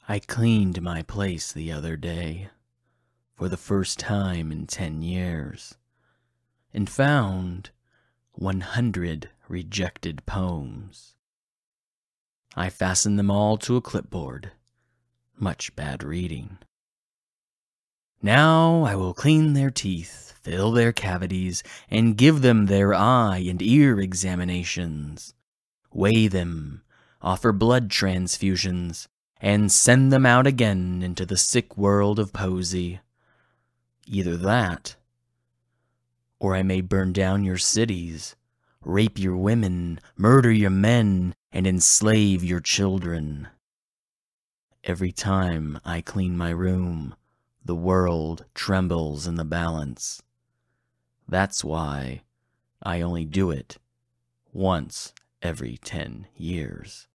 I cleaned my place the other day, for the first time in 10 years, and found 100 rejected poems. I fastened them all to a clipboard. Much bad reading. Now I will clean their teeth, fill their cavities, and give them their eye and ear examinations, weigh them, offer blood transfusions, and send them out again into the sick world of poesy. Either that, or I may burn down your cities, rape your women, murder your men, and enslave your children. Every time I clean my room, the world trembles in the balance. That's why I only do it once every 10 years.